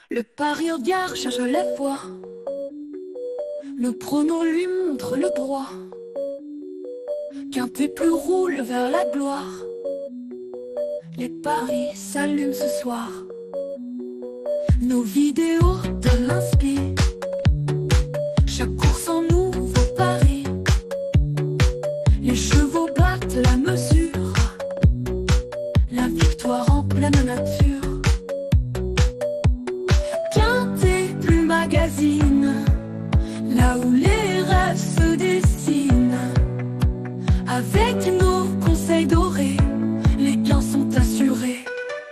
Le pari-regard cherche les voies. Le pronom lui montre le droit. Qu'un plus roule vers la gloire. Les paris s'allument ce soir. Nos vidéos de l'inspi. Chaque course en nouveau pari. Les chevaux battent la mesure. La victoire en pleine nature. Quintet plus magazine. Là où les rêves se dessinent. Avec nos conseils dorés, les gains sont assurés.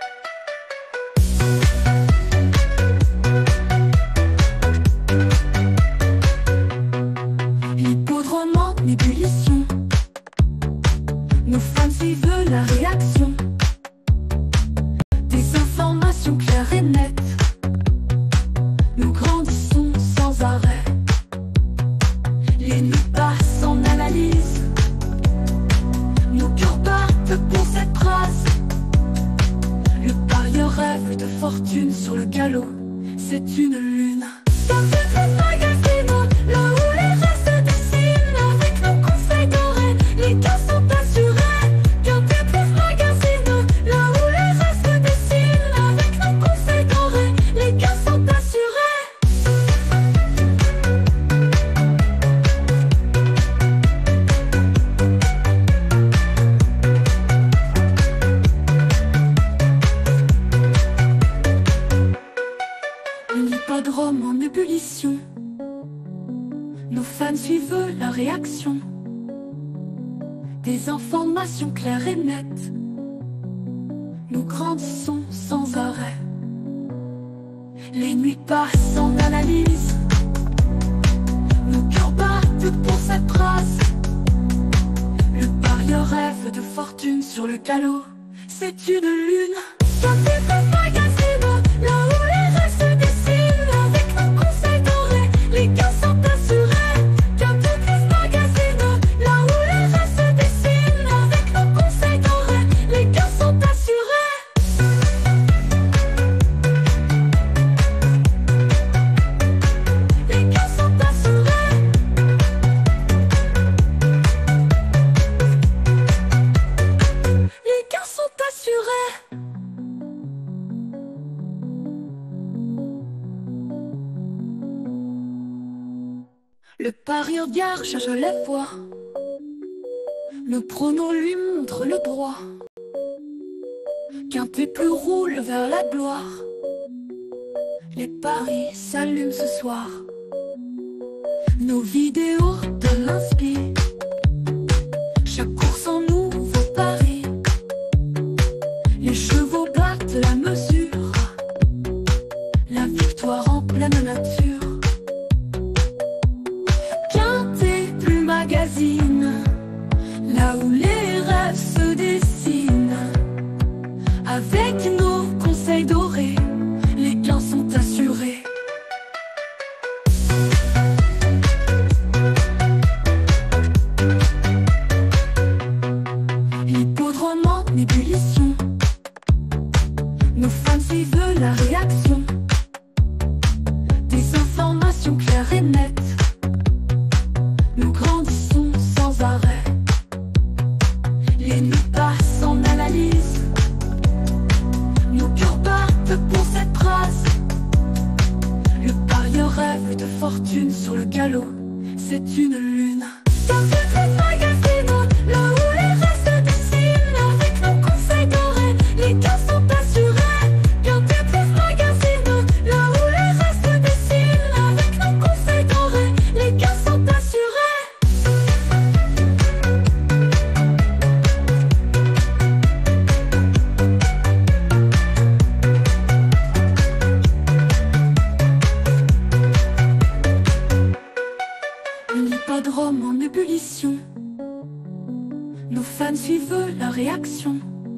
L'hippodrome en ébullition. Nos fans suivent la réaction. Des informations claires et nettes. Nous grandissons sans arrêt. Les nuits passent en analyse. Nos cœurs battent pour cette phrase. Le parieur rêve de fortune sur le galop. C'est une lune. Dans cette magazine, là où les rêves se dessinent. Avec nos conseils dorés, les gains sont assurés. Quintet plus magazine, là où les rêves se dessinent. Avec nos conseils dorés, les gains sont assurés. L'hippodrome en ébullition. Nos fans suivent la réaction. Des informations claires et nettes. Nous grandissons sans arrêt. Les nuits passent en analyse. Nos cœurs battent pour cette phrase. Le parieur rêve de fortune sur le galop. C'est une lune. Quintet plus magazine, là où les rêves se dessinent. Avec nos conseils dorés, les gains sont assurés. Quintet plus magazine, là où les rêves se dessinent. Avec nos conseils dorés, les gains sont assurés. Les gains sont assurés. Les gains sont assurés. Le pari-regard cherche les voies. Le pronom lui montre le droit. Qu'un plus roule vers la gloire. Les paris s'allument ce soir. Nos vidéos de l'inspi. Chaque course en nouveau pari. Les chevaux battent la mesure. La victoire en pleine nature. Plus magazine, là où les rêves se dessinent. Avec nos conseils dorés, les gains sont assurés. L'hippodrome en ébullition. Nos fans suivent la réaction. Des informations claires et nettes. Nous grandissons sans arrêt. Les nuits passent en analyse. Nos cœurs battent pour cette phrase. Le parieur rêve de fortune sur le galop. C'est une lune. Dans cette magazine, là où les rêves se dessinent. Avec nos conseils dorés, les gains sont assurés. Quintet plus magazine, là où les rêves se dessinent. Avec nos conseils dorés, les gains sont assurés. L'hippodrome en ébullition. Nos fans suivent la réaction.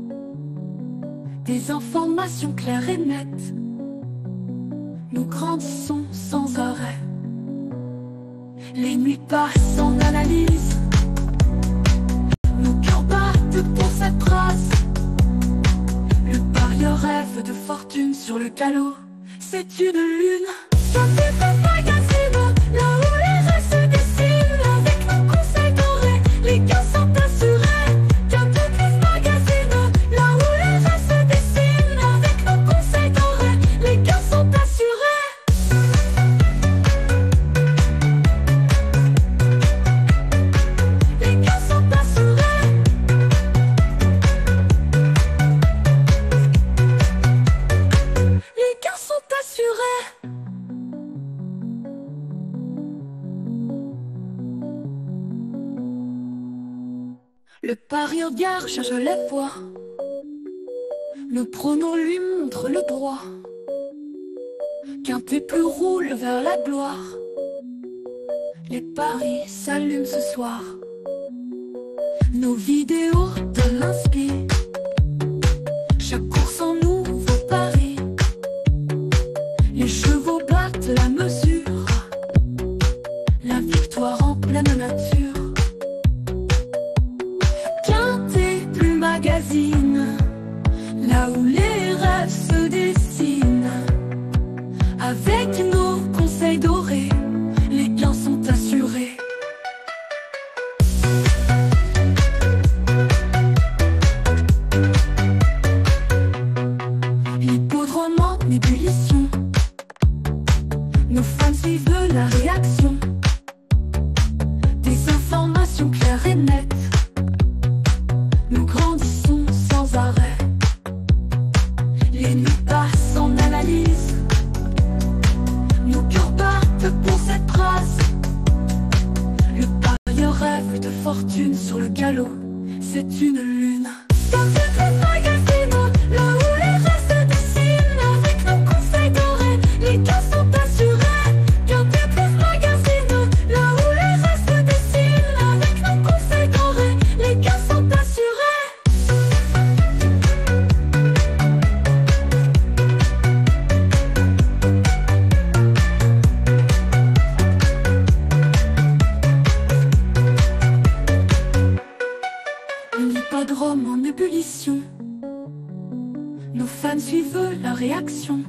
Des informations claires et nettes. Nous grandissons sans arrêt. Les nuits passent en analyse. Nos cœurs battent pour cette phrase. Le parieur rêve de fortune sur le galop. c'est une lune. Quintet magazine, là où les rêves se dessinent. Avec nos conseils dorés, les gains sont assurés. Quintet magazine, là où les rêves se dessinent. Avec nos conseils dorés, les gains sont assurés. Les gains sont assurés. Les gains sont assurés. Le parieur gare cherche les voies. Le pronom lui montre le droit. Quintet plus roule vers la gloire. Les paris s'allument ce soir. Nos vidéos donnent l'inspi. Chaque course en nouveau pari. Les chevaux battent la mesure. La victoire en pleine nature. Quintet plus magazine, là où les rêves se dessinent. Avec nos conseils dorés, les gains sont assurés. L'hippodrome en ébullition. Nos fans suivent la réaction. Des informations claires et nettes. Nous grandissons sans arrêt. Les nuits passent en analyse. Nos cœurs battent pour cette phrase. Le parieur rêve de fortune sur le galop. C'est une lune. Quintet magazine, là où les rêves se dessinent. Avec nos conseils dorés, les gains sont assurés. Quintet magazine, là où les rêves se dessinent. Avec nos conseils dorés, les gains sont assurés. L'hippodrome en ébullition. Nos fans suivent la réaction.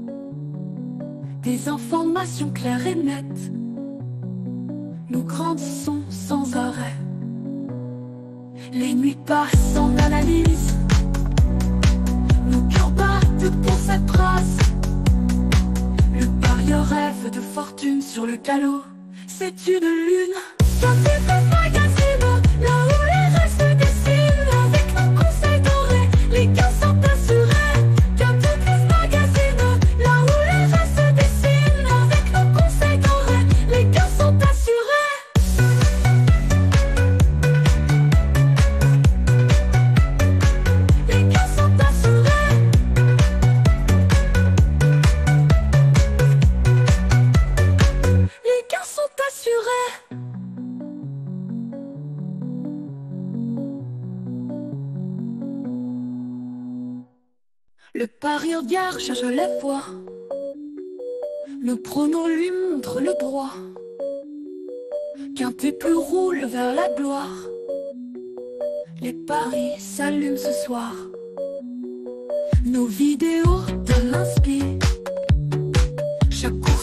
Des informations claires et nettes. Nous grandissons sans arrêt. Les nuits passent en analyse. Nos cœurs battent pour cette phrase. Le parieur rêve de fortune sur le galop. C'est une lune. Quintet magazine, là où les rêves se dessinent. Avec nos conseils dorés, les gains sont assurés. Quintet magazine, là où les rêves se dessinent. Avec nos conseils dorés, les gains sont assurés. Les gains sont assurés. Les gains sont assurés. Le parieur gare cherche les voies. Le pronom lui montre le droit. Quintet plus roule vers la gloire. Les paris s'allument ce soir. Nos vidéos donnent l'inspi. Chaque